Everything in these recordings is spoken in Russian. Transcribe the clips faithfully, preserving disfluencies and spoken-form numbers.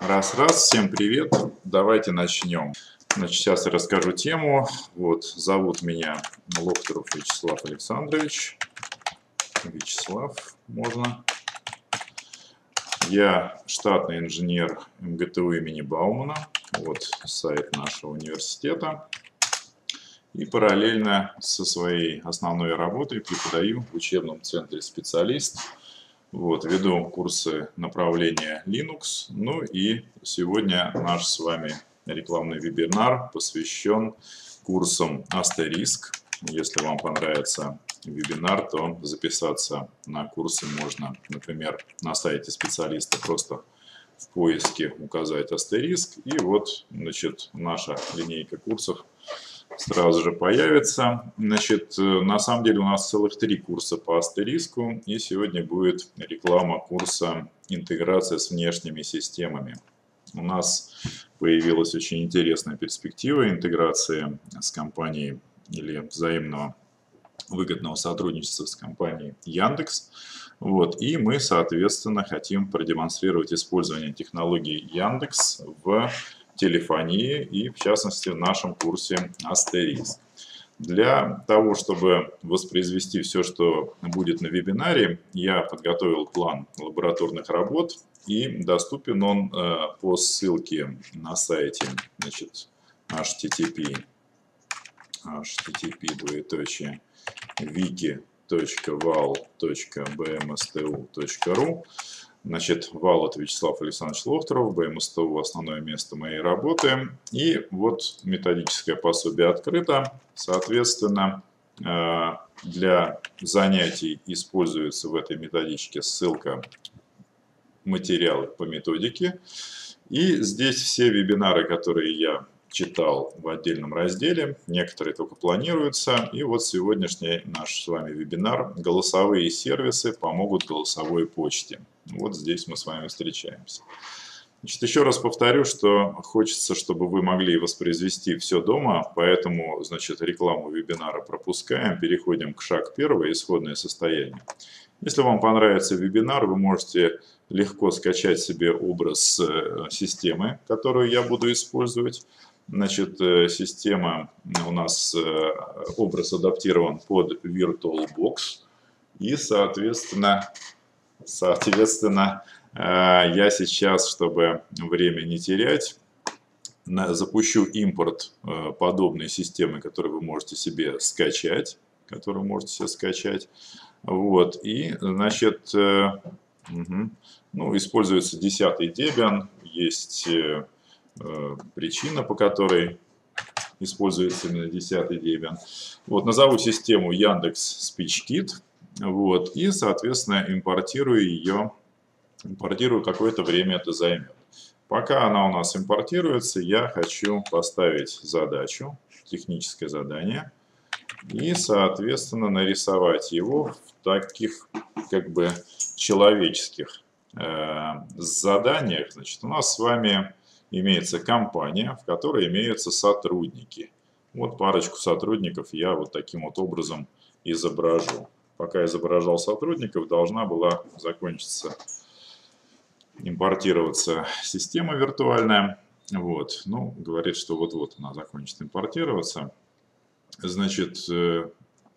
Раз-раз, всем привет, давайте начнем. Значит, сейчас я расскажу тему. Вот, зовут меня Лохторов Вячеслав Александрович. Вячеслав, можно. Я штатный инженер эм гэ тэ у имени Баумана. Вот сайт нашего университета. И параллельно со своей основной работой преподаю в учебном центре специалист. Вот, веду курсы направления Linux. Ну и сегодня наш с вами рекламный вебинар посвящен курсам Asterisk. Если вам понравится вебинар, то записаться на курсы можно, например, на сайте специалиста просто в поиске указать Asterisk. И вот, значит, наша линейка курсов сразу же появится. Значит, на самом деле у нас целых три курса по Астериску, и сегодня будет реклама курса «Интеграция с внешними системами». У нас появилась очень интересная перспектива интеграции с компанией или взаимного выгодного сотрудничества с компанией Яндекс. Вот, и мы, соответственно, хотим продемонстрировать использование технологий Яндекс в телефонии и, в частности, в нашем курсе Asterisk. Для того, чтобы воспроизвести все, что будет на вебинаре, я подготовил план лабораторных работ, и доступен он по ссылке на сайте, значит, эйч ти ти пи эйч ти ти пи двоеточие wiki точка вал точка би эм эс тэ у точка ру. Значит, вал — это Вячеслав Александрович Лохторов, бэ эм эс тэ у — основное место моей работы. И вот методическое пособие открыто. Соответственно, для занятий используется в этой методичке ссылка «Материалы по методике». И здесь все вебинары, которые я читал в отдельном разделе, некоторые только планируются. И вот сегодняшний наш с вами вебинар «Голосовые сервисы помогут голосовой почте». Вот здесь мы с вами встречаемся. Значит, еще раз повторю, что хочется, чтобы вы могли воспроизвести все дома, поэтому, значит, рекламу вебинара пропускаем, переходим к шагу первый, исходное состояние. Если вам понравится вебинар, вы можете легко скачать себе образ системы, которую я буду использовать. Значит, система у нас, образ адаптирован под VirtualBox, и, соответственно, соответственно, я сейчас, чтобы время не терять, запущу импорт подобной системы, которую вы можете себе скачать, которую вы можете себе скачать. Вот, и, значит, угу, ну, используется десятый Debian, есть причина, по которой используется именно десятый Debian. Вот, назову систему Яндекс SpeechKit, вот, и, соответственно, импортирую ее, импортирую, какое-то время это займет. Пока она у нас импортируется, я хочу поставить задачу, техническое задание, и, соответственно, нарисовать его в таких, как бы, человеческих э, заданиях. Значит, у нас с вами имеется компания, в которой имеются сотрудники. Вот парочку сотрудников я вот таким вот образом изображу. Пока изображал сотрудников, должна была закончиться, импортироваться система виртуальная. Вот, ну, говорит, что вот-вот она закончит импортироваться. Значит, э,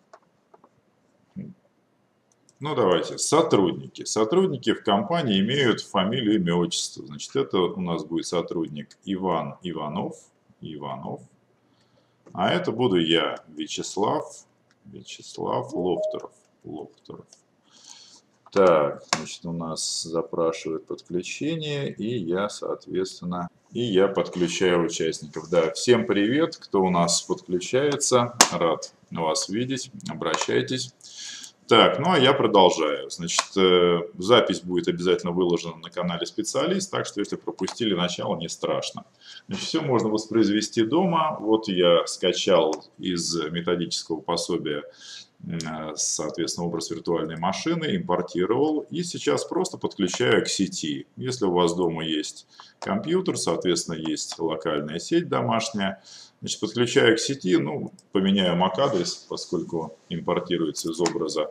ну, давайте, сотрудники. Сотрудники в компании имеют фамилию, имя, отчество. Значит, это у нас будет сотрудник Иван Иванов, Иванов. А это буду я, Вячеслав, Вячеслав Лохторов, Лохторов. Так, значит, у нас запрашивают подключение, и я, соответственно, и я подключаю участников. Да, всем привет, кто у нас подключается, рад вас видеть, обращайтесь. Так, ну а я продолжаю. Значит, запись будет обязательно выложена на канале специалист, так что если пропустили начало, не страшно. Значит, все можно воспроизвести дома. Вот я скачал из методического пособия, соответственно, образ виртуальной машины, импортировал и сейчас просто подключаю к сети. Если у вас дома есть компьютер, соответственно, есть локальная сеть домашняя, значит, подключаю к сети, ну, поменяю эм эй си адрес, поскольку импортируется из образа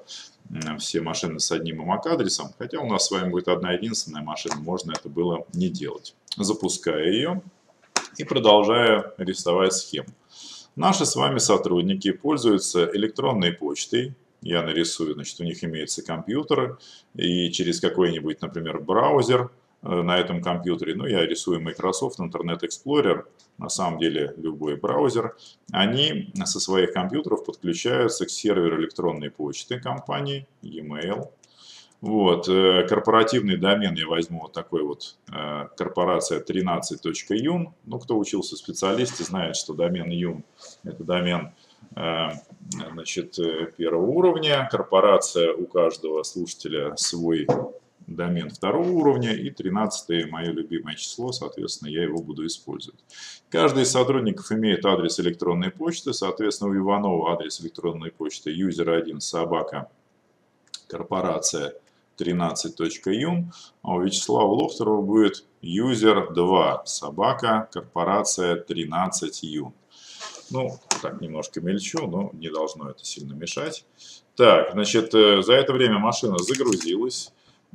все машины с одним эм эй си-адресом, хотя у нас с вами будет одна единственная машина, можно это было не делать. Запускаю ее и продолжаю рисовать схему. Наши с вами сотрудники пользуются электронной почтой. Я нарисую, значит, у них имеются компьютеры, и через какой-нибудь, например, браузер на этом компьютере, ну, я рисую Microsoft Internet Explorer, на самом деле любой браузер, они со своих компьютеров подключаются к серверу электронной почты компании, e-mail. Вот, корпоративный домен я возьму вот такой вот, корпорация тринадцать точка юн. Ну, кто учился в специалисте, знает, что домен юн – это домен, значит, первого уровня. Корпорация у каждого слушателя свой домен второго уровня, и тринадцатое мое любимое число, соответственно, я его буду использовать. Каждый из сотрудников имеет адрес электронной почты, соответственно, у Иванова адрес электронной почты юзер один собака корпорация тринадцать точка юн, а у Вячеслава Лохторова будет юзер два собака корпорация тринадцать юн. Ну, так немножко мельчу, но не должно это сильно мешать. Так, значит, за это время машина загрузилась.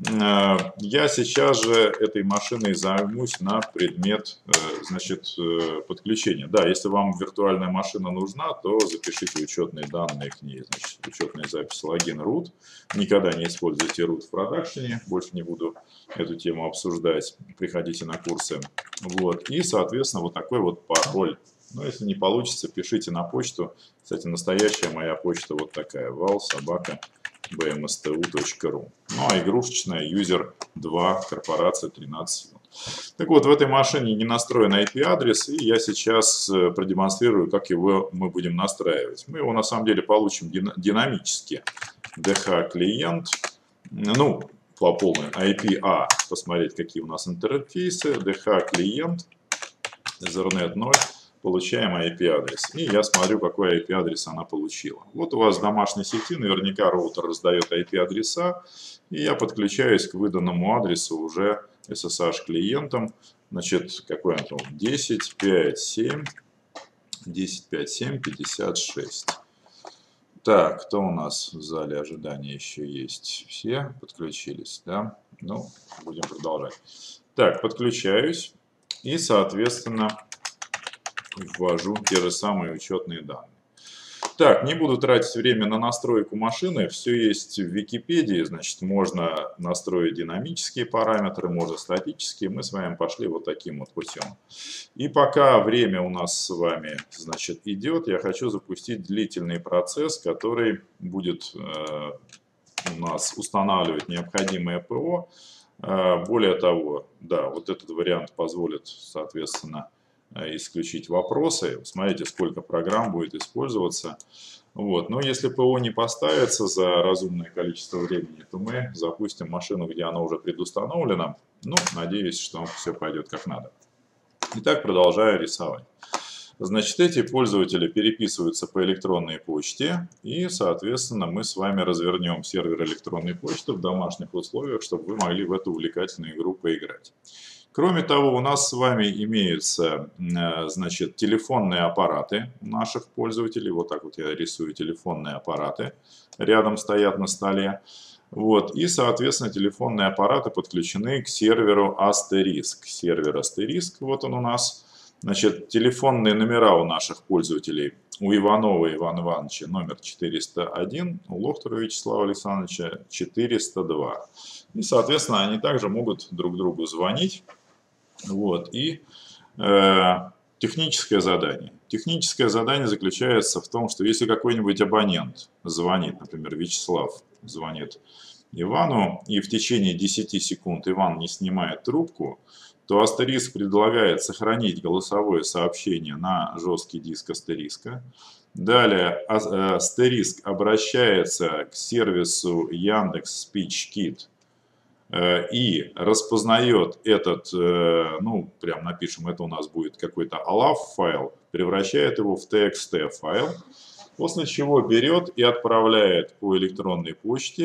Я сейчас же этой машиной займусь на предмет, значит, подключения. Да, если вам виртуальная машина нужна, то запишите учетные данные к ней. Значит, учетная запись логин root. Никогда не используйте root в продакшене. Больше не буду эту тему обсуждать. Приходите на курсы. Вот. И, соответственно, вот такой вот пароль. Но если не получится, пишите на почту. Кстати, настоящая моя почта вот такая. вал собака бэ эм эс тэ у точка ру. Ну, а игрушечная юзер два корпорация тринадцать. Так вот, в этой машине не настроен ай пи-адрес, и я сейчас продемонстрирую, как его мы будем настраивать. Мы его на самом деле получим динамически. ди эйч клиент, ну, по полной ай пи-A, посмотреть, какие у нас интерфейсы. ди эйч клиент, Ethernet ноль. Получаем ай пи-адрес. И я смотрю, какой ай пи-адрес она получила. Вот у вас в домашней сети наверняка роутер раздает ай пи-адреса. И я подключаюсь к выданному адресу уже эс эс эйч клиентом. Значит, какой он там? десять пять семь десять пять семь пятьдесят шесть. Так, кто у нас в зале ожидания еще есть? Все подключились, да? Ну, будем продолжать. Так, подключаюсь. И, соответственно, ввожу те же самые учетные данные. Так, не буду тратить время на настройку машины. Все есть в Википедии. Значит, можно настроить динамические параметры, можно статические. Мы с вами пошли вот таким вот путем. И пока время у нас с вами, значит, идет, я хочу запустить длительный процесс, который будет э, у нас устанавливать необходимое ПО. Э, более того, да, вот этот вариант позволит, соответственно, исключить вопросы. Смотрите, сколько программ будет использоваться. Вот. Но если ПО не поставится за разумное количество времени, то мы запустим машину, где она уже предустановлена. Ну, надеюсь, что все пойдет как надо. Итак, продолжаю рисовать. Значит, эти пользователи переписываются по электронной почте. И, соответственно, мы с вами развернем сервер электронной почты в домашних условиях, чтобы вы могли в эту увлекательную игру поиграть. Кроме того, у нас с вами имеются, значит, телефонные аппараты наших пользователей. Вот так вот я рисую телефонные аппараты. Рядом стоят на столе. Вот. И, соответственно, телефонные аппараты подключены к серверу Asterisk. Сервер Asterisk, вот он у нас. Значит, телефонные номера у наших пользователей. У Иванова Ивана Ивановича номер четыреста один, у Лохтера Вячеслава Александровича четыреста два. И, соответственно, они также могут друг другу звонить. Вот. И э, техническое задание. Техническое задание заключается в том, что если какой-нибудь абонент звонит, например, Вячеслав звонит Ивану, и в течение десяти секунд Иван не снимает трубку, то Asterisk предлагает сохранить голосовое сообщение на жесткий диск Asterisk. Далее Asterisk обращается к сервису Яндекс SpeechKit и распознает этот, ну, прям напишем, это у нас будет какой-то алаф файл, превращает его в ти экс ти файл, после чего берет и отправляет по электронной почте,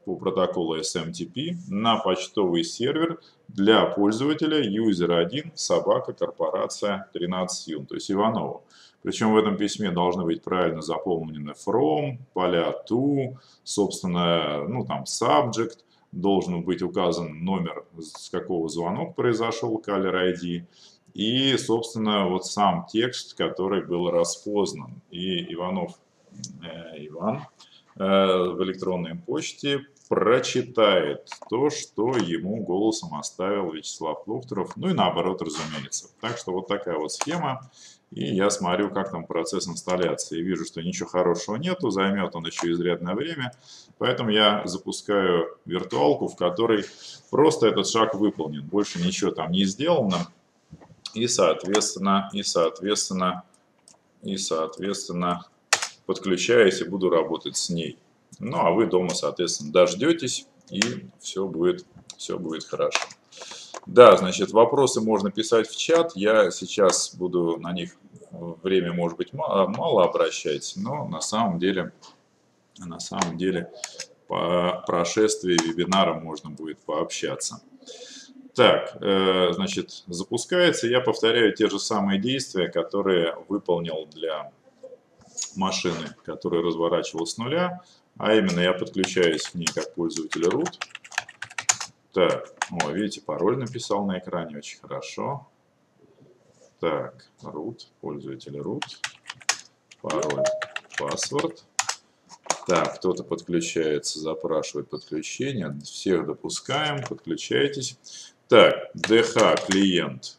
по протоколу эс эм ти пи на почтовый сервер для пользователя юзер один собака корпорация тринадцать юн, то есть Иванову. Причем в этом письме должны быть правильно заполнены from, поля to, собственно, ну там subject, должен быть указан номер, с какого звонок произошел, caller ай ди, и, собственно, вот сам текст, который был распознан. И Иванов э, Иван э, в электронной почте прочитает то, что ему голосом оставил Вячеслав Лохторов, ну и наоборот, разумеется. Так что вот такая вот схема. И я смотрю, как там процесс инсталляции. Вижу, что ничего хорошего нету, займет он еще изрядное время. Поэтому я запускаю виртуалку, в которой просто этот шаг выполнен. Больше ничего там не сделано. И, соответственно, и, соответственно, и, соответственно, подключаюсь и буду работать с ней. Ну, а вы дома, соответственно, дождетесь, и все будет, все будет хорошо. Да, значит, вопросы можно писать в чат. Я сейчас буду на них, время может быть мало, мало обращать, но на самом деле, на самом деле по прошествии вебинара можно будет пообщаться. Так, э, значит, запускается. Я повторяю те же самые действия, которые выполнил для машины, которая разворачивалась с нуля. А именно, я подключаюсь к ней как пользователь root. Так, о, видите, пароль написал на экране, очень хорошо. Так, root, пользователь root, пароль, password. Так, кто-то подключается, запрашивает подключение. Всех допускаем, подключайтесь. Так, ди эйч клиент.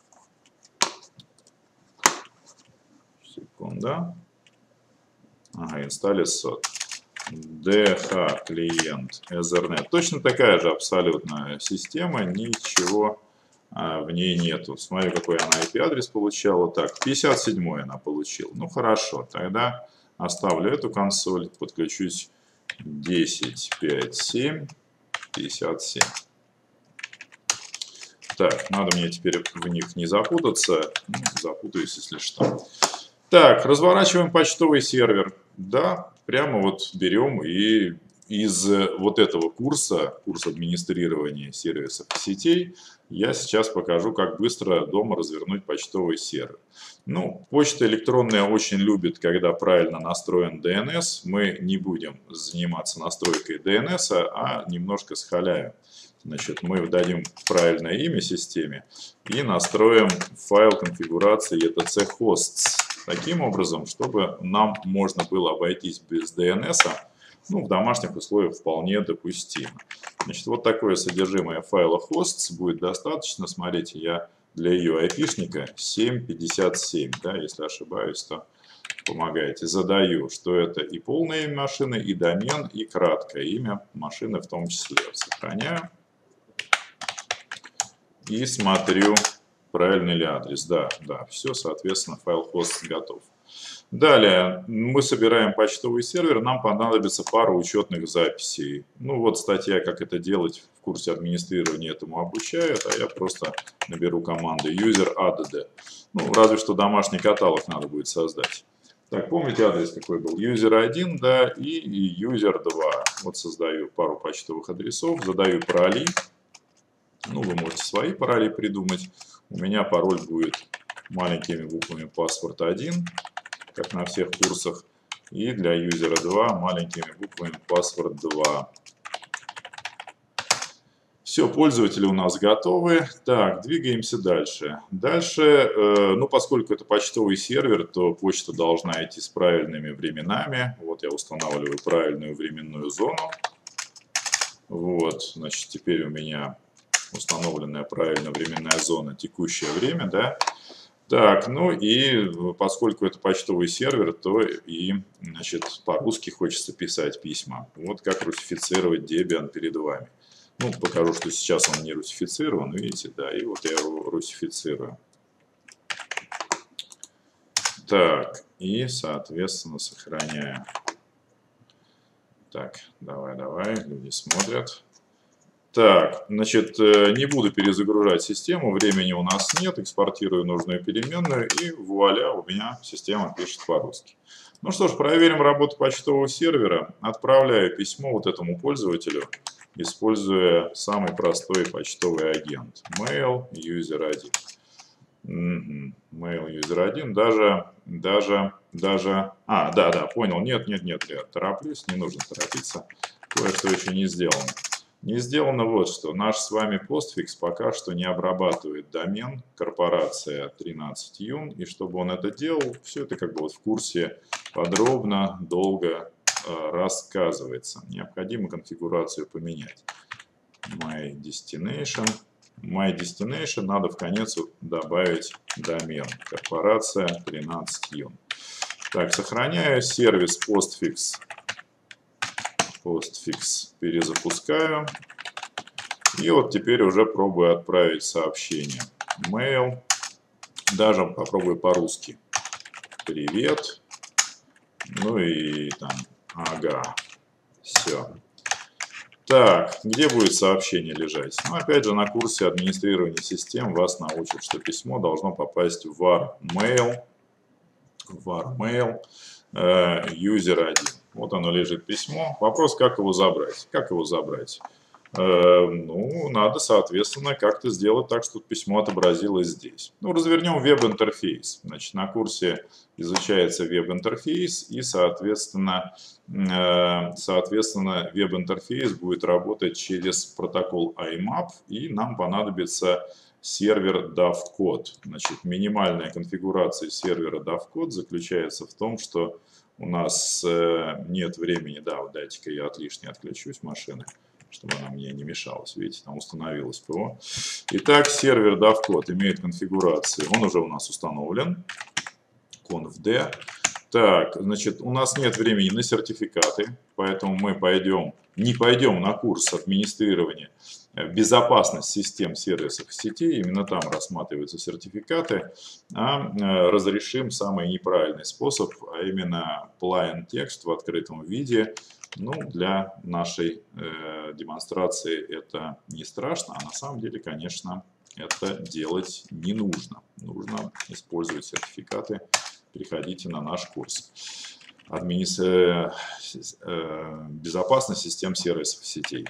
Секунда. Ага, install сот. ди эйч клиент Ethernet. Точно такая же абсолютно система, ничего а, в ней нету. Смотри, какой она ай пи-адрес получала. Так, пятьдесят седьмой она получила. Ну хорошо, тогда оставлю эту консоль, подключусь десять, пять, семь, пятьдесят семь. Так, надо мне теперь в них не запутаться. Ну, запутаюсь, если что. Так, разворачиваем почтовый сервер. Да, прямо вот берем и из вот этого курса, курс администрирования сервисов и сетей, я сейчас покажу, как быстро дома развернуть почтовый сервер. Ну, почта электронная очень любит, когда правильно настроен ди эн эс. Мы не будем заниматься настройкой ди эн эс, а немножко схаляем. Значит, мы дадим правильное имя системе и настроим файл конфигурации и ти си hosts таким образом, чтобы нам можно было обойтись без ди эн эс, ну, в домашних условиях вполне допустимо. Значит, вот такое содержимое файла hosts будет достаточно. Смотрите, я для ее айпишника семь пятьдесят семь, да, если ошибаюсь, то помогайте. Задаю, что это и полное имя машины, и домен, и краткое имя машины в том числе. Сохраняю. И смотрю, правильный ли адрес. Да, да, все, соответственно, файл hosts готов. Далее мы собираем почтовый сервер, нам понадобится пара учетных записей. Ну вот статья, как это делать, в курсе администрирования этому обучают, а я просто наберу команду user add. Ну, разве что домашний каталог надо будет создать. Так, помните адрес какой был? юзер один, да, и юзер два. Вот создаю пару почтовых адресов, задаю пароли. Ну, вы можете свои пароли придумать. У меня пароль будет маленькими буквами паспорт один, как на всех курсах. И для юзера два маленькими буквами паспорт два. Все, пользователи у нас готовы. Так, двигаемся дальше. Дальше, э, ну, поскольку это почтовый сервер, то почта должна идти с правильными временами. Вот я устанавливаю правильную временную зону. Вот, значит, теперь у меня установленная правильно временная зона, текущее время, да. Так, ну и поскольку это почтовый сервер, то и, значит, по-русски хочется писать письма. Вот как русифицировать Debian перед вами. Ну, покажу, что сейчас он не русифицирован, видите, да, и вот я его русифицирую. Так, и, соответственно, сохраняю. Так, давай, давай, люди смотрят. Так, значит, не буду перезагружать систему, времени у нас нет, экспортирую нужную переменную, и вуаля, у меня система пишет по-русски. Ну что ж, проверим работу почтового сервера. Отправляю письмо вот этому пользователю, используя самый простой почтовый агент. Mail user один. Угу. Mail user один. Даже, даже, даже... А, да, да, понял. Нет, нет, нет, я тороплюсь, не нужно торопиться. Кое-что еще не сделано. Не сделано вот что. Наш с вами постфикс пока что не обрабатывает домен корпорация тринадцать юн. И чтобы он это делал, все это как бы вот в курсе подробно, долго э, рассказывается. Необходимо конфигурацию поменять. My Destination. My Destination надо в конец добавить домен. Корпорация тринадцать юн. Так, сохраняю сервис постфикс. Постфикс перезапускаю. И вот теперь уже пробую отправить сообщение. Mail. Даже попробую по-русски. Привет. Ну и там, ага. Все. Так, где будет сообщение лежать? Ну, опять же, на курсе администрирования систем вас научат, что письмо должно попасть в var mail. var mail э, user один. Вот оно лежит письмо. Вопрос, как его забрать. Как его забрать? Э, ну, надо, соответственно, как-то сделать так, чтобы письмо отобразилось здесь. Ну, развернем веб-интерфейс. Значит, на курсе изучается веб-интерфейс, и, соответственно, э, соответственно веб-интерфейс будет работать через протокол ай мап, и нам понадобится сервер DavCode. Значит, минимальная конфигурация сервера DavCode заключается в том, что у нас э, нет времени, да, вот дайте-ка я от лишней отключусь машины, чтобы она мне не мешалась. Видите, там установилось ПО. Итак, сервер DavCode имеет конфигурацию. Он уже у нас установлен. conf-d. Так, значит, у нас нет времени на сертификаты, поэтому мы пойдем, не пойдем на курс администрирования безопасность систем сервисов сетей, именно там рассматриваются сертификаты, а разрешим самый неправильный способ, а именно plain текст в открытом виде. Ну, для нашей э, демонстрации это не страшно, а на самом деле, конечно, это делать не нужно. Нужно использовать сертификаты. Приходите на наш курс. Админис... Э, э, безопасность систем сервисов сетей.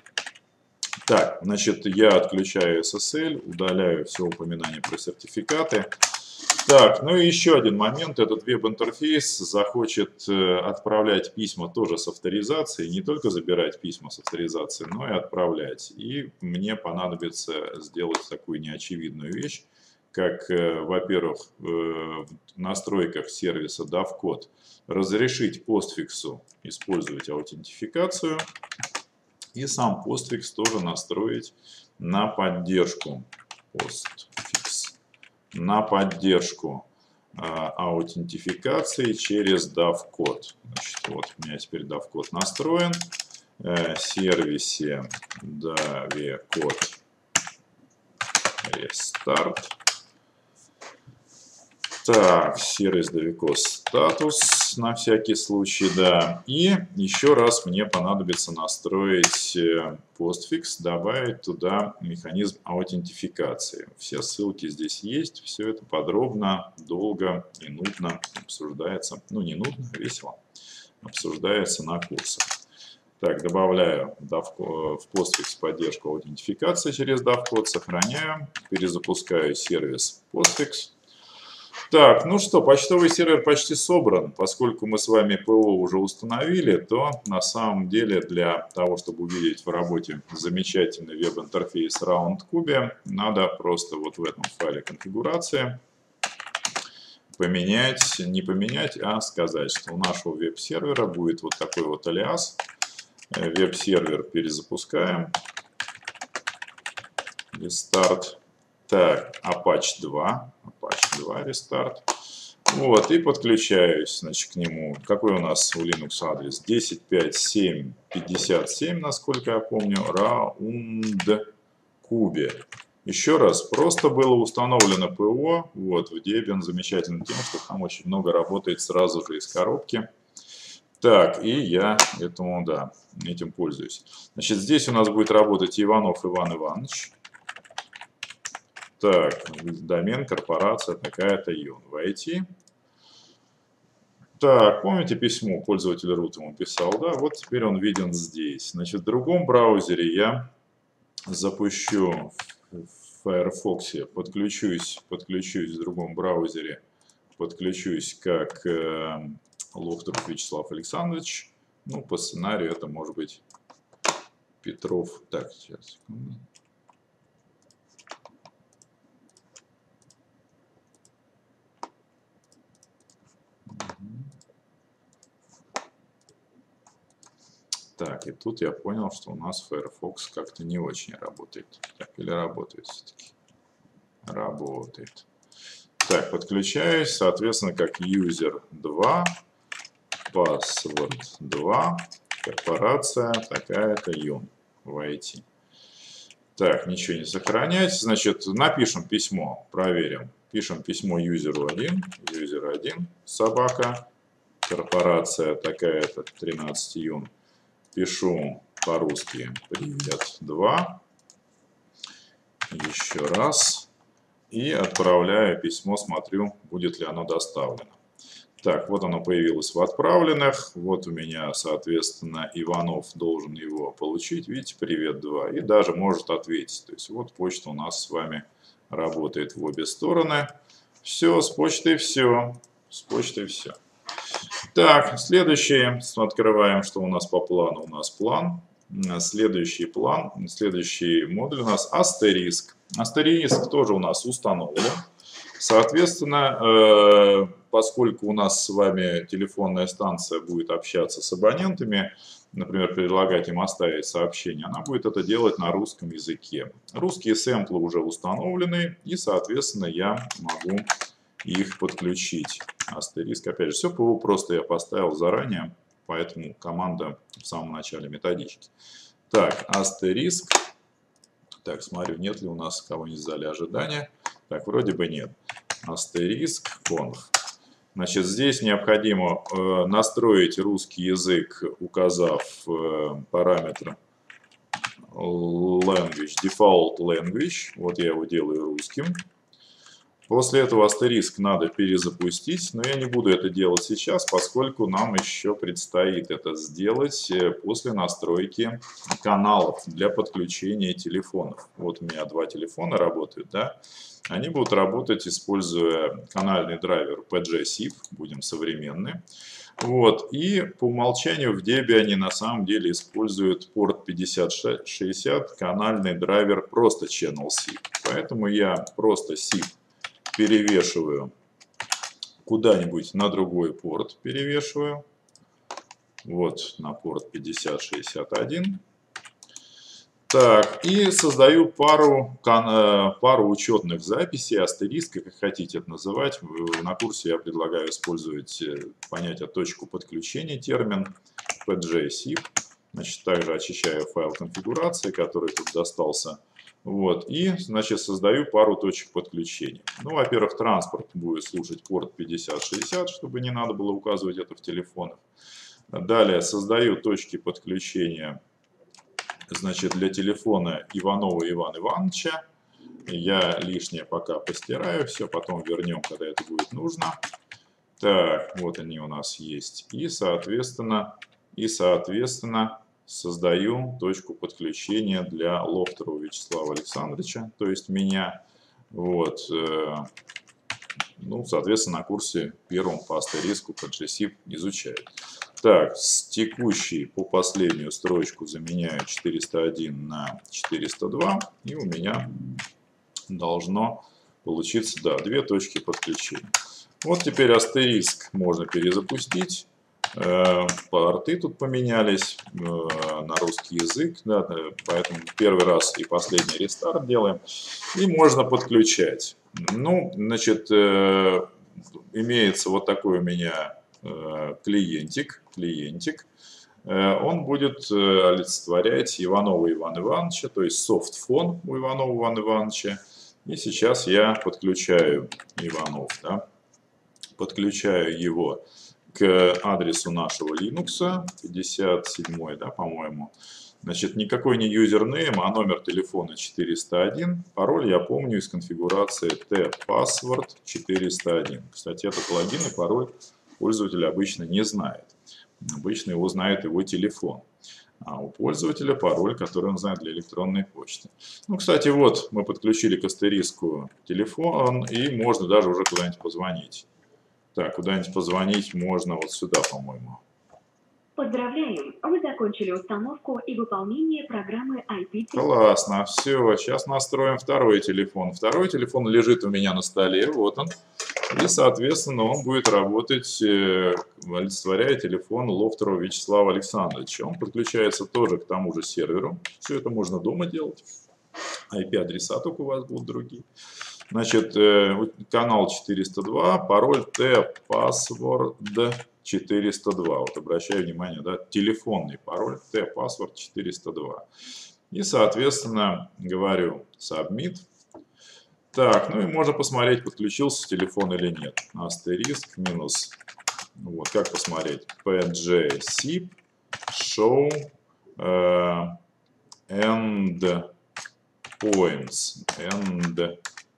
Так, значит, я отключаю эс эс эль, удаляю все упоминания про сертификаты. Так, ну и еще один момент. Этот веб-интерфейс захочет отправлять письма тоже с авторизацией. Не только забирать письма с авторизацией, но и отправлять. И мне понадобится сделать такую неочевидную вещь, как, во-первых, в настройках сервиса DavCode разрешить постфиксу использовать аутентификацию. И сам постфикс тоже настроить на поддержку. Постфикс. На поддержку э, аутентификации через DavCode. Значит, вот у меня теперь DavCode настроен. Э, сервисе DavCode Restart. Так, сервис DavCode статус на всякий случай, да. И еще раз мне понадобится настроить постфикс, добавить туда механизм аутентификации. Все ссылки здесь есть, все это подробно, долго и нудно обсуждается. Ну, не нудно, а весело. Обсуждается на курсах. Так, добавляю в постфикс поддержку аутентификации через DavCode, сохраняю, перезапускаю сервис постфикс. Так, ну что, почтовый сервер почти собран. Поскольку мы с вами ПО уже установили, то на самом деле для того, чтобы увидеть в работе замечательный веб-интерфейс RoundCube, надо просто вот в этом файле конфигурации поменять, не поменять, а сказать, что у нашего веб-сервера будет вот такой вот алиас. Веб-сервер перезапускаем. Restart. Так, Apache два. Apache два рестарт. Вот, и подключаюсь, значит, к нему. Какой у нас у Linux адрес? десять точка пять точка семь точка пятьдесят семь, насколько я помню. RoundCube. Еще раз, просто было установлено ПО. Вот, в Debian замечательно тем, что там очень много работает сразу же из коробки. Так, и я этому, да, этим пользуюсь. Значит, здесь у нас будет работать Иванов Иван Иванович. Так, домен, корпорация такая-то, Юн. Войти. Так, помните письмо, пользователь root ему писал, да? Вот теперь он виден здесь. Значит, в другом браузере я запущу в Firefox, подключусь, подключусь в другом браузере, подключусь как э, Лохторов Вячеслав Александрович. Ну, по сценарию это может быть Петров. Так, сейчас, секунду. Так, и тут я понял, что у нас Firefox как-то не очень работает. Так, или работает все-таки? Работает. Так, подключаюсь, соответственно, как user два, password два, корпорация такая-то, Юн, войти. Так, ничего не сохранять. Значит, напишем письмо, проверим. Пишем письмо юзеру один, юзер один, собака, корпорация такая-то, тринадцать Юн. Пишу по-русски привет два, еще раз, и отправляю письмо, смотрю, будет ли оно доставлено. Так, вот оно появилось в отправленных, вот у меня, соответственно, Иванов должен его получить, видите, привет два, и даже может ответить. То есть вот почта у нас с вами работает в обе стороны. Все, с почтой все, с почтой все. Так, следующее, открываем, что у нас по плану. У нас план, следующий план, следующий модуль у нас астериск. Астериск тоже у нас установлен. Соответственно, поскольку у нас с вами телефонная станция будет общаться с абонентами, например, предлагать им оставить сообщение, она будет это делать на русском языке. Русские сэмплы уже установлены, и, соответственно, я могу их подключить. Астериск, опять же, все ПО просто я поставил заранее, поэтому команда в самом начале методички. Так, астериск. Так, смотрю, нет ли у нас кого-нибудь в зале ожидания. Так, вроде бы нет. Астериск, конф. Значит, здесь необходимо э, настроить русский язык, указав э, параметр language, default language. Вот я его делаю русским. После этого астериск надо перезапустить, но я не буду это делать сейчас, поскольку нам еще предстоит это сделать после настройки каналов для подключения телефонов. Вот у меня два телефона работают, да? Они будут работать, используя канальный драйвер пи джи сип, будем современны. Вот. И по умолчанию в Debian они на самом деле используют порт пятьдесят шестьдесят, канальный драйвер просто channel сип. Поэтому я просто сип перевешиваю куда-нибудь на другой порт, перевешиваю. Вот на порт пятьдесят шестьдесят один. Так, и создаю пару, пару учетных записей, астериск, как хотите это называть. На курсе я предлагаю использовать понятие точку подключения, термин пи джи сип. Значит, также очищаю файл конфигурации, который тут достался. Вот, и, значит, создаю пару точек подключения. Ну, во-первых, транспорт будет слушать порт пятьдесят шестьдесят, чтобы не надо было указывать это в телефонах. Далее создаю точки подключения, значит, для телефона Иванова Ивана Ивановича. Я лишнее пока постираю, все, потом вернем, когда это будет нужно. Так, вот они у нас есть. И, соответственно, и, соответственно, создаю точку подключения для Лохторова Вячеслава Александровича, то есть меня. Вот. Ну, соответственно, на курсе первом по астериску пи джи сип изучают. Так, с текущей по последнюю строчку заменяю четыреста один на четыреста два, и у меня должно получиться, да, две точки подключения. Вот теперь астериск можно перезапустить. Порты тут поменялись на русский язык, да, поэтому первый раз и последний рестарт делаем. И можно подключать. Ну, значит, имеется вот такой у меня клиентик. клиентик. Он будет олицетворять Иванова Ивана Ивановича, то есть софтфон у Иванова Ивана Ивановича. И сейчас я подключаю Иванов, да, подключаю его к адресу нашего Linux, пятьдесят семь, да, по-моему. Значит, никакой не юзернейм, а номер телефона четыреста один. Пароль я помню из конфигурации tpassword четыреста один. Кстати, этот логин и пароль пользователь обычно не знает. Обычно его знает его телефон. А у пользователя пароль, который он знает для электронной почты. Ну, кстати, вот мы подключили к астериску телефон, и можно даже уже куда-нибудь позвонить. Так, куда-нибудь позвонить можно вот сюда, по-моему. Поздравляем! Вы закончили установку и выполнение программы ай пи. Классно, все, сейчас настроим второй телефон. Второй телефон лежит у меня на столе, вот он. И, соответственно, он будет работать, олицетворяя телефон Лофтерова Вячеслава Александровича. Он подключается тоже к тому же серверу. Все это можно дома делать. ай пи-адреса только у вас будут другие. Значит, канал четыреста два, пароль tpassword четыреста два. Вот обращаю внимание, да, телефонный пароль tpassword четыреста два. И, соответственно, говорю submit. Так, ну и можно посмотреть, подключился телефон или нет. Астериск минус, вот, как посмотреть, pgsip show uh, end points, end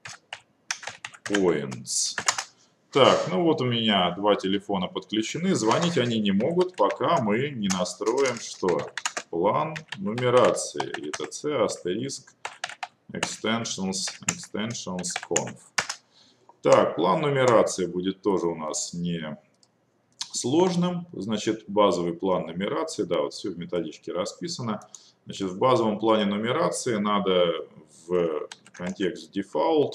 points. Так, ну вот у меня два телефона подключены, звонить они не могут, пока мы не настроим что? План нумерации, etc, астериск, extensions, extensions conf. Так, план нумерации будет тоже у нас не сложным, значит, базовый план нумерации, да, вот все в методичке расписано. Значит, в базовом плане нумерации надо в контекст default,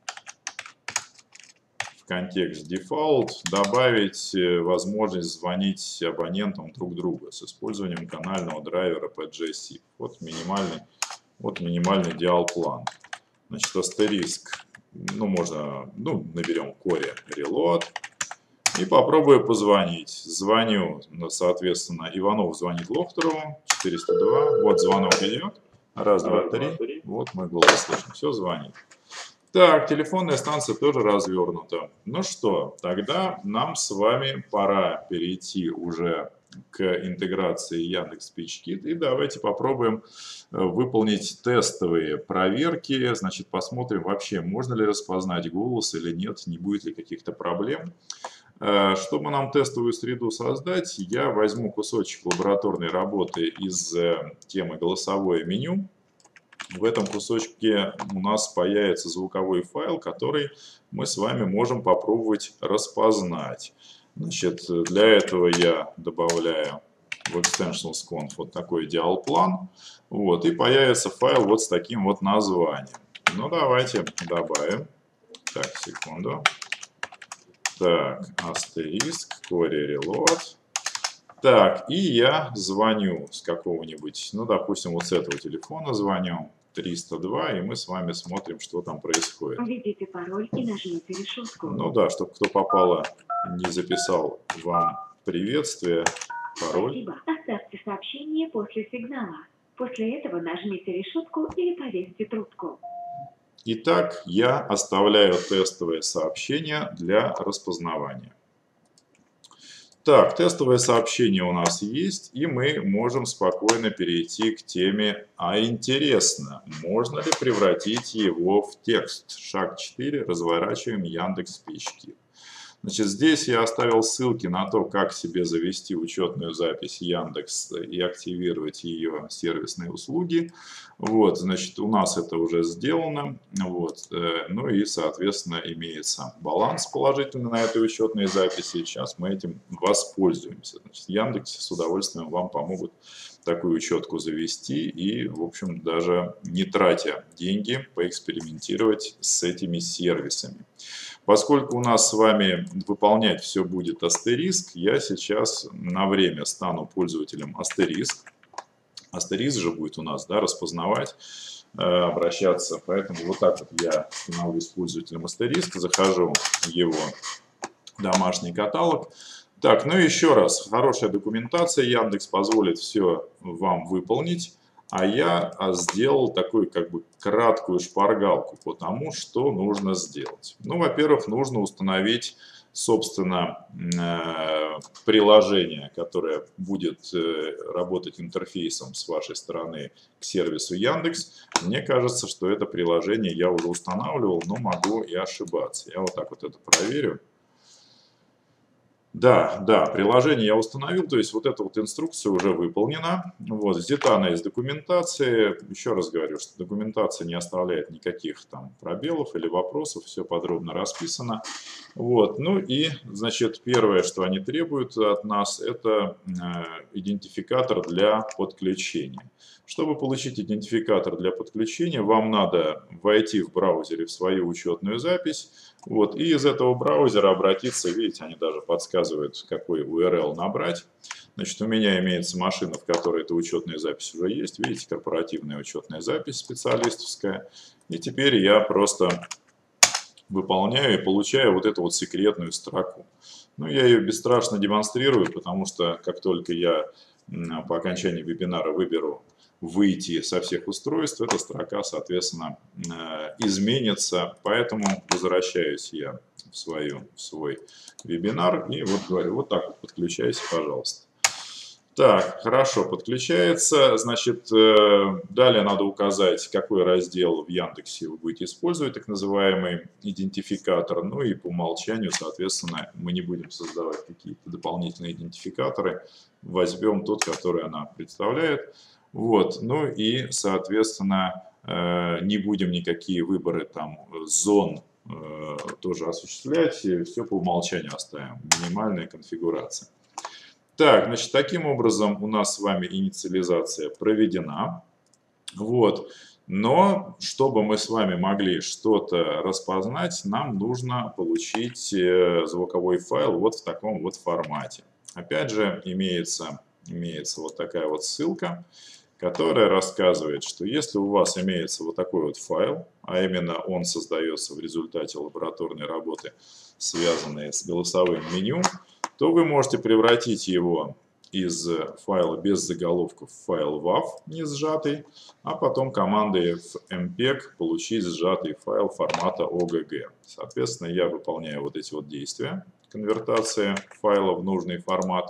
контекст default добавить возможность звонить абонентам друг друга с использованием канального драйвера pgsip. Вот минимальный, вот минимальный диал-план. Значит, астериск, ну можно, ну наберем core reload и попробую позвонить. Звоню, соответственно, Иванов звонит Лофтерову, четыреста два, вот звонок идет, раз, два, три, вот мой голос слышно, все звонит. Так, телефонная станция тоже развернута. Ну что, тогда нам с вами пора перейти уже к интеграции Яндекс.Спичкит. И давайте попробуем выполнить тестовые проверки. Значит, посмотрим вообще, можно ли распознать голос или нет, не будет ли каких-то проблем. Чтобы нам тестовую среду создать, я возьму кусочек лабораторной работы из темы «Голосовое меню». В этом кусочке у нас появится звуковой файл, который мы с вами можем попробовать распознать. Значит, для этого я добавляю в extensions.conf вот такой диал-план. Вот, и появится файл вот с таким вот названием. Ну, давайте добавим. Так, секунду. Так, астериск, core reload. Так, и я звоню с какого-нибудь, ну, допустим, вот с этого телефона звоню, триста два, и мы с вами смотрим, что там происходит. Введите пароль и нажмите решетку. Ну да, чтобы кто попало, не записал вам приветствие, пароль. Спасибо. Оставьте сообщение после сигнала. После этого нажмите решетку или повесьте трубку. Итак, я оставляю тестовое сообщение для распознавания. Так, тестовое сообщение у нас есть, и мы можем спокойно перейти к теме «А интересно, можно ли превратить его в текст?» Шаг четыре. Разворачиваем Яндекс.Спичкит. Значит, здесь я оставил ссылки на то, как себе завести учетную запись Яндекс и активировать ее сервисные услуги. Вот, значит, у нас это уже сделано. Вот, ну и, соответственно, имеется баланс положительный на этой учетной записи. Сейчас мы этим воспользуемся. Значит, Яндекс с удовольствием вам помогут такую учетку завести и, в общем, даже не тратя деньги, поэкспериментировать с этими сервисами. Поскольку у нас с вами выполнять все будет астериск, я сейчас на время стану пользователем астериск. Астериск же будет у нас, да, распознавать, э, обращаться. Поэтому вот так вот я становлюсь пользователем астериск, захожу в его домашний каталог. Так, ну еще раз, хорошая документация, Яндекс позволит все вам выполнить. а я сделал такую как бы краткую шпаргалку по тому, что нужно сделать. Ну, во-первых, нужно установить, собственно, приложение, которое будет работать интерфейсом с вашей стороны к сервису Яндекс. Мне кажется, что это приложение я уже устанавливал, но могу и ошибаться. Я вот так вот это проверю. Да, да, приложение я установил, то есть вот эта вот инструкция уже выполнена. Вот, взята она из документации. Еще раз говорю, что документация не оставляет никаких там пробелов или вопросов, все подробно расписано. Вот, ну и, значит, первое, что они требуют от нас, это э, идентификатор для подключения. Чтобы получить идентификатор для подключения, вам надо войти в браузере в свою учетную запись. Вот, и из этого браузера обратиться, видите, они даже подсказывают, какой ю ар эл набрать. Значит, у меня имеется машина, в которой эта учетная запись уже есть. Видите, корпоративная учетная запись специалистовская. И теперь я просто выполняю и получаю вот эту вот секретную строку. Ну, я ее бесстрашно демонстрирую, потому что как только я по окончании вебинара выберу выйти со всех устройств, эта строка, соответственно, изменится. Поэтому возвращаюсь я в, свою, в свой вебинар и вот говорю, вот так вот подключайся, пожалуйста. Так, хорошо, подключается. Значит, далее надо указать, какой раздел в Яндексе вы будете использовать, так называемый идентификатор. Ну и по умолчанию, соответственно, мы не будем создавать какие-то дополнительные идентификаторы. Возьмем тот, который она представляет. Вот, ну и, соответственно, не будем никакие выборы там зон тоже осуществлять. Все по умолчанию оставим. Минимальная конфигурация. Так, значит, таким образом у нас с вами инициализация проведена. Вот. Но, чтобы мы с вами могли что-то распознать, нам нужно получить звуковой файл вот в таком вот формате. Опять же, имеется, имеется вот такая вот ссылка, которая рассказывает, что если у вас имеется вот такой вот файл, а именно он создается в результате лабораторной работы, связанной с голосовым меню, то вы можете превратить его из файла без заголовков в файл вав, не сжатый, а потом командой эм пег получить сжатый файл формата о гэ гэ. Соответственно, я выполняю вот эти вот действия, конвертация файла в нужный формат.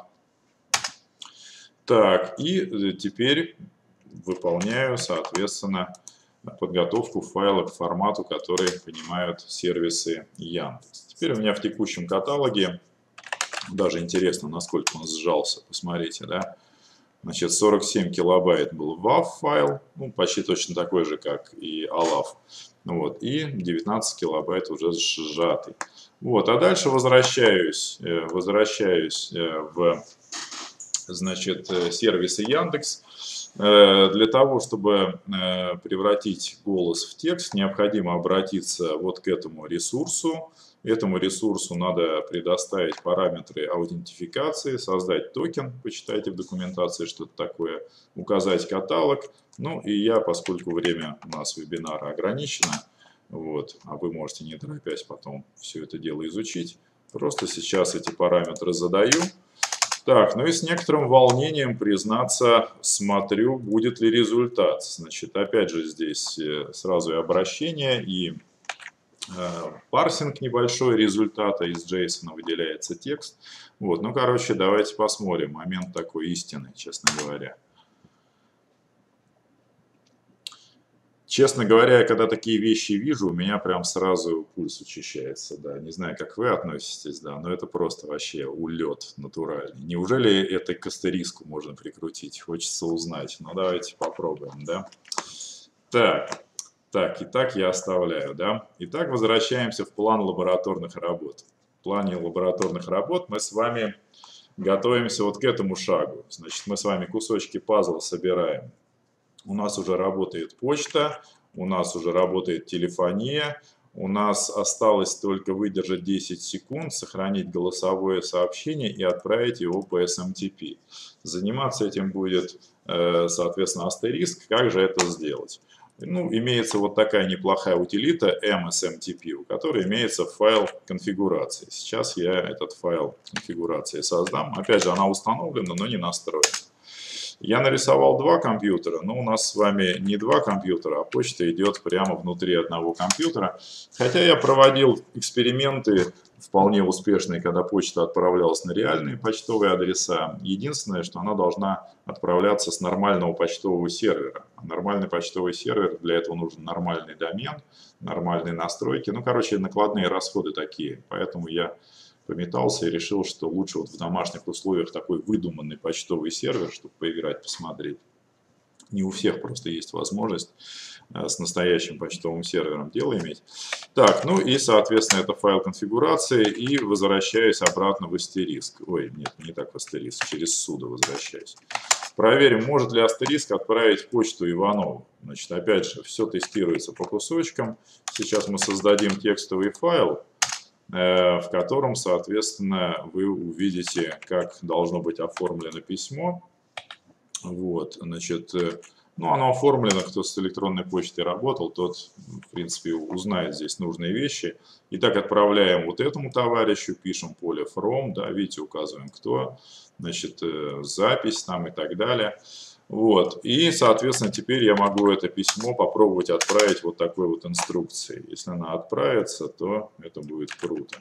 Так, и теперь выполняю, соответственно, подготовку файла к формату, который понимают сервисы Яндекс. Теперь у меня в текущем каталоге, даже интересно, насколько он сжался, посмотрите, да. Значит, сорок семь килобайт был вав файл, ну, почти точно такой же, как и алав. Вот, и девятнадцать килобайт уже сжатый. Вот, а дальше возвращаюсь, возвращаюсь в, значит, сервисы Яндекс. Для того, чтобы превратить голос в текст, необходимо обратиться вот к этому ресурсу. Этому ресурсу надо предоставить параметры аутентификации, создать токен, почитайте в документации, что это такое, указать каталог. Ну и я, поскольку время у нас вебинара ограничено, вот, а вы можете, не торопясь, потом все это дело изучить, просто сейчас эти параметры задаю. Так, ну и с некоторым волнением, признаться, смотрю, будет ли результат. Значит, опять же здесь сразу и обращение, и парсинг небольшой результата, из джейсона выделяется текст. Вот, ну, короче, давайте посмотрим. Момент такой истины, честно говоря. Честно говоря, я когда такие вещи вижу, у меня прям сразу пульс учащается, да. Не знаю, как вы относитесь, да, но это просто вообще улет натуральный. Неужели это к астериску можно прикрутить? Хочется узнать. Ну, давайте попробуем, да. Так. Так, итак, я оставляю, да. Итак, возвращаемся в план лабораторных работ. В плане лабораторных работ мы с вами готовимся вот к этому шагу. Значит, мы с вами кусочки пазла собираем. У нас уже работает почта, у нас уже работает телефония, у нас осталось только выдержать десять секунд, сохранить голосовое сообщение и отправить его по эс эм ти пи. Заниматься этим будет, соответственно, астериск. Как же это сделать? Ну, имеется вот такая неплохая утилита эм эс эм ти пи, у которой имеется файл конфигурации. Сейчас я этот файл конфигурации создам. Опять же, она установлена, но не настроена. Я нарисовал два компьютера, но у нас с вами не два компьютера, а почта идет прямо внутри одного компьютера. Хотя я проводил эксперименты вполне успешные, когда почта отправлялась на реальные почтовые адреса. Единственное, что она должна отправляться с нормального почтового сервера. А нормальный почтовый сервер, для этого нужен нормальный домен, нормальные настройки. Ну, короче, накладные расходы такие. Поэтому я пометался и решил, что лучше вот в домашних условиях такой выдуманный почтовый сервер, чтобы поиграть, посмотреть. Не у всех просто есть возможность с настоящим почтовым сервером дело иметь. Так, ну и, соответственно, это файл конфигурации. И возвращаюсь обратно в астериск. Ой, нет, не так в астериск, через суда возвращаюсь. Проверим, может ли астериск отправить почту Иванову. Значит, опять же, все тестируется по кусочкам. Сейчас мы создадим текстовый файл, в котором, соответственно, вы увидите, как должно быть оформлено письмо. Вот, значит, ну, оно оформлено, кто с электронной почтой работал, тот, в принципе, узнает здесь нужные вещи. Итак, отправляем вот этому товарищу, пишем поле from, да, видите, указываем кто, значит, запись там и так далее. Вот, и, соответственно, теперь я могу это письмо попробовать отправить вот такой вот инструкцией. Если она отправится, то это будет круто.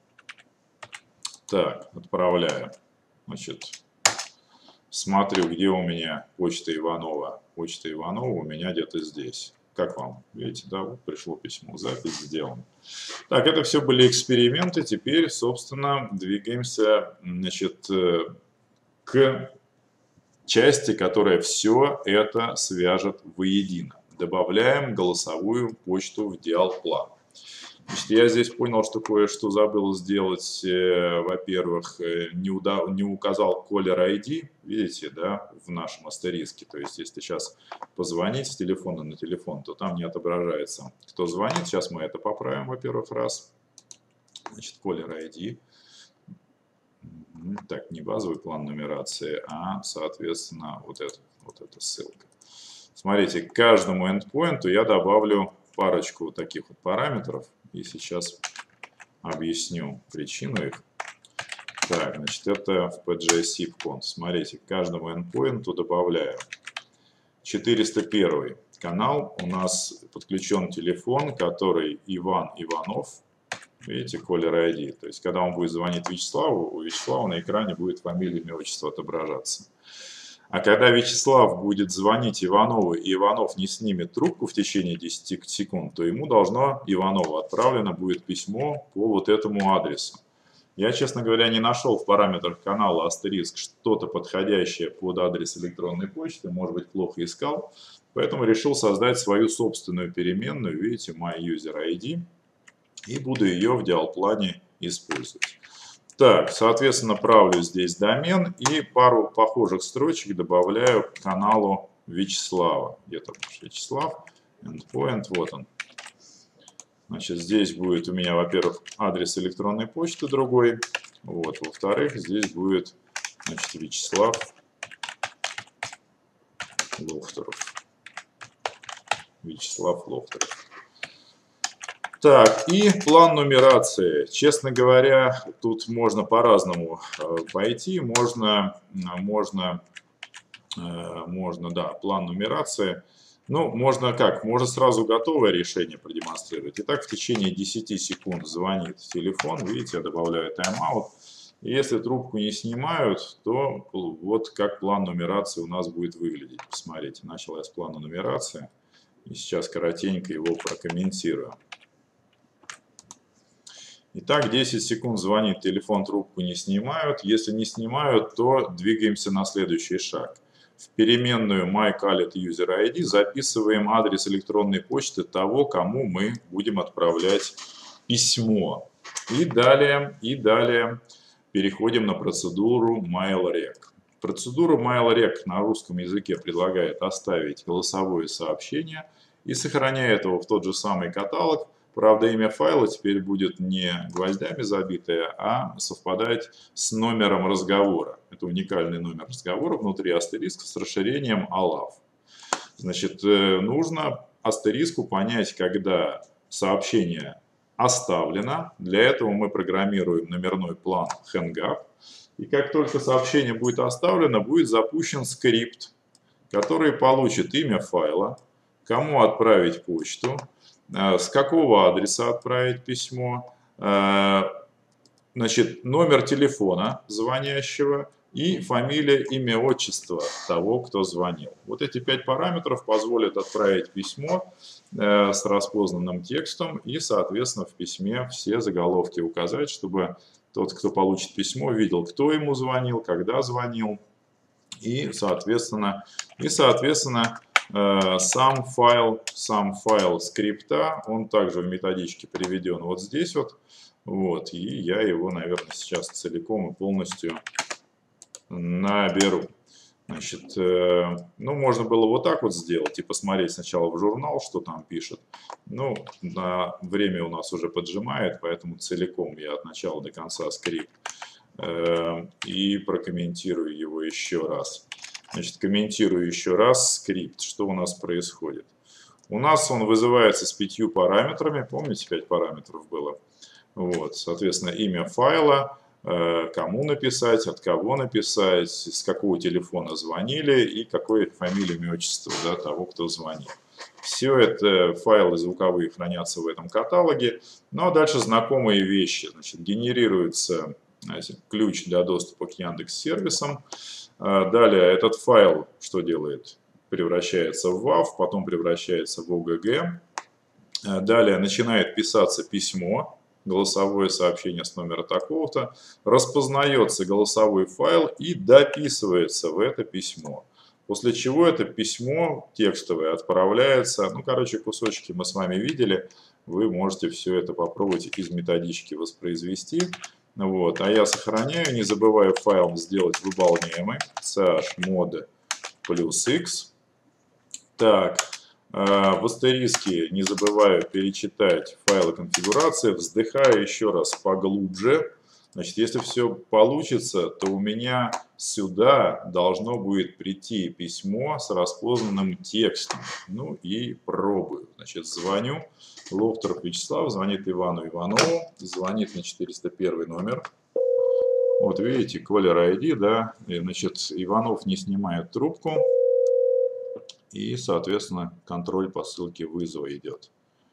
Так, отправляю. Значит, смотрю, где у меня почта Иванова. Почта Иванова у меня где-то здесь. Как вам? Видите, да, вот пришло письмо, запись сделана. Так, это все были эксперименты. Теперь, собственно, двигаемся, значит, к части, которая все это свяжет воедино. Добавляем голосовую почту в диалплан. Значит, я здесь понял, что кое-что забыл сделать. Во-первых, не, уда- не указал caller ай ди, видите, да, в нашем астериске. То есть, если сейчас позвонить с телефона на телефон, то там не отображается, кто звонит. Сейчас мы это поправим, во-первых, раз. Значит, caller ай ди. Так, не базовый план нумерации, а, соответственно, вот, это, вот эта ссылка. Смотрите, к каждому endpoint я добавлю парочку таких вот параметров. И сейчас объясню причину их. Так, значит, это в пи джи SIP-конф. Смотрите, к каждому endpoint добавляю четыреста первый канал. У нас подключен телефон, который Иван Иванов. Видите, caller ай ди. То есть, когда он будет звонить Вячеславу, у Вячеслава на экране будет фамилия, имя, отчество отображаться. А когда Вячеслав будет звонить Иванову, и Иванов не снимет трубку в течение десяти секунд, то ему должно Иванову отправлено будет письмо по вот этому адресу. Я, честно говоря, не нашел в параметрах канала Астериск что-то подходящее под адрес электронной почты, может быть, плохо искал, поэтому решил создать свою собственную переменную, видите, myUserID. И буду ее в диалплане использовать. Так, соответственно, правлю здесь домен и пару похожих строчек добавляю к каналу Вячеслава. Где-то Вячеслав, endpoint, вот он. Значит, здесь будет у меня, во-первых, адрес электронной почты другой. Вот, во-вторых, здесь будет, значит, Вячеслав Лохторов. Вячеслав Лохторов. Так, и план нумерации. Честно говоря, тут можно по-разному пойти. Можно, можно, можно, да, план нумерации. Ну, можно как? Можно сразу готовое решение продемонстрировать. Итак, в течение десяти секунд звонит телефон. Видите, я добавляю тайм-аут. И если трубку не снимают, то вот как план нумерации у нас будет выглядеть. Посмотрите, начал я с плана нумерации. И сейчас коротенько его прокомментирую. Итак, десять секунд звонит телефон, трубку не снимают. Если не снимают, то двигаемся на следующий шаг. В переменную myCalletUserID записываем адрес электронной почты того, кому мы будем отправлять письмо. И далее, и далее переходим на процедуру MailRec. Процедура MailRec на русском языке предлагает оставить голосовое сообщение и сохраняя его в тот же самый каталог. Правда, имя файла теперь будет не гвоздями забитое, а совпадать с номером разговора. Это уникальный номер разговора внутри астериска с расширением алав. Значит, нужно астериску понять, когда сообщение оставлено. Для этого мы программируем номерной план hang up. И как только сообщение будет оставлено, будет запущен скрипт, который получит имя файла, кому отправить почту, с какого адреса отправить письмо, значит, номер телефона звонящего и фамилия, имя, отчество того, кто звонил. Вот эти пять параметров позволят отправить письмо э, с распознанным текстом и, соответственно, в письме все заголовки указать, чтобы тот, кто получит письмо, видел, кто ему звонил, когда звонил, и, соответственно, и, соответственно э, сам файл, сам файл скрипта, он также в методичке приведен вот здесь вот. Вот, и я его, наверное, сейчас целиком и полностью наберу. Значит, э, ну, можно было вот так вот сделать и посмотреть сначала в журнал, что там пишет. Ну, на время у нас уже поджимает, поэтому целиком я от начала до конца скрипт э, и прокомментирую его еще раз. Значит, комментирую еще раз скрипт, что у нас происходит. У нас он вызывается с пятью параметрами, помните, пять параметров было? Вот, соответственно, имя файла, э, кому написать, от кого написать, с какого телефона звонили и какой фамилия, имя, отчество, да, того, кто звонил. Все это файлы звуковые хранятся в этом каталоге. Ну а дальше знакомые вещи. Значит, генерируется, знаете, ключ для доступа к Яндекс.Сервисам. Э, далее этот файл что делает? Превращается в вав, потом превращается в о гэ гэ. Э, далее начинает писаться письмо. Голосовое сообщение с номера такого-то, распознается голосовой файл и дописывается в это письмо. После чего это письмо текстовое отправляется, ну, короче, кусочки мы с вами видели, вы можете все это попробовать из методички воспроизвести. Вот. А я сохраняю, не забываю файл сделать выполняемый, chmod плюс x. Так. В астериске не забываю перечитать файлы конфигурации, вздыхаю еще раз поглубже. Значит, если все получится, то у меня сюда должно будет прийти письмо с распознанным текстом. Ну и пробую. Значит, звоню. Лохторов Вячеслав звонит Ивану Иванову, звонит на четыреста первый номер. Вот видите, Caller ай ди, да, и, значит, Иванов не снимает трубку. И, соответственно, контроль по ссылке вызова идет.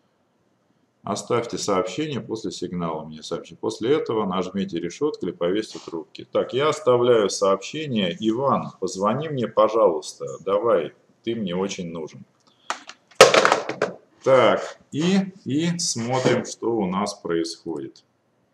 Оставьте сообщение после сигнала мне сообщите. После этого нажмите решетку или повесьте трубки. Так, я оставляю сообщение. Иван, позвони мне, пожалуйста. Давай, ты мне очень нужен. Так, и, и смотрим, что у нас происходит.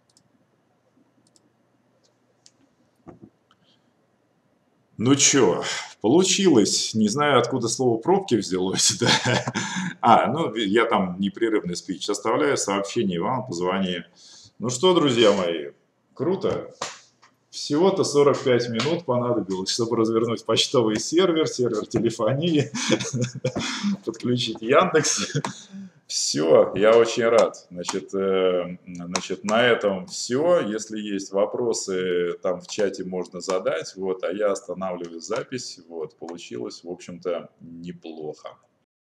Ну чё, получилось. Не знаю, откуда слово пробки взялось. Да? А, ну, я там непрерывный спич оставляю. Сообщение Иван, позвони. Ну что, друзья мои, круто. Всего-то сорок пять минут понадобилось, чтобы развернуть почтовый сервер, сервер телефонии, подключить Яндекс. Все, я очень рад. Значит, э, значит, на этом все. Если есть вопросы, там в чате можно задать. Вот, а я останавливаю запись. Вот, получилось, в общем-то, неплохо.